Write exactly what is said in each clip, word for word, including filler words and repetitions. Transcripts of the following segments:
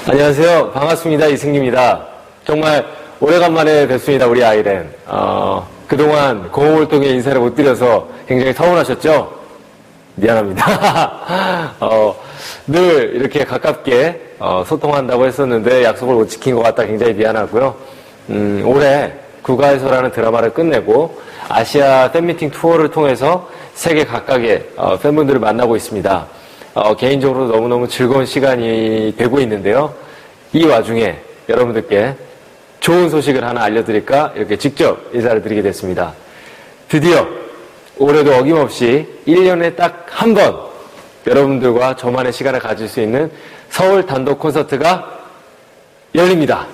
안녕하세요. 반갑습니다. 이승기입니다. 정말 오래간만에 뵙습니다. 우리 아이랜. 어, 그동안 공허월동에 인사를 못 드려서 굉장히 서운하셨죠? 미안합니다. 어, 늘 이렇게 가깝게 어, 소통한다고 했었는데 약속을 못 지킨 것 같다 굉장히 미안하고요. 음, 올해 국가에서라는 드라마를 끝내고 아시아 팬미팅 투어를 통해서 세계 각각의 어, 팬분들을 만나고 있습니다. 어, 개인적으로 너무너무 즐거운 시간이 되고 있는데요. 이 와중에 여러분들께 좋은 소식을 하나 알려드릴까 이렇게 직접 인사를 드리게 됐습니다. 드디어 올해도 어김없이 일 년에 딱 한 번 여러분들과 저만의 시간을 가질 수 있는 서울 단독 콘서트가 열립니다.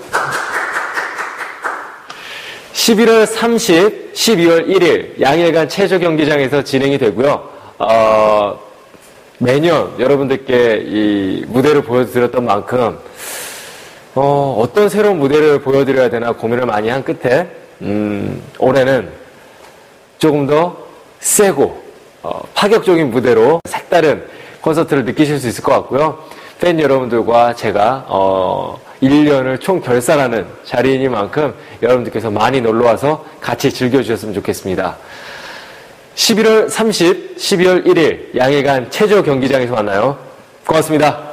십일월 삼십, 십이월 일일 양일간 체조 경기장에서 진행이 되고요. 어, 매년 여러분들께 이 무대를 보여드렸던 만큼 어, 어떤 새로운 무대를 보여드려야 되나 고민을 많이 한 끝에 음, 올해는 조금 더 세고 어, 파격적인 무대로 색다른 콘서트를 느끼실 수 있을 것 같고요. 팬 여러분들과 제가 어, 일 년을 총 결산하는 자리이니만큼 여러분들께서 많이 놀러와서 같이 즐겨주셨으면 좋겠습니다. 십일월 삼십, 십이월 일일 양일간 체조 경기장에서 만나요. 고맙습니다.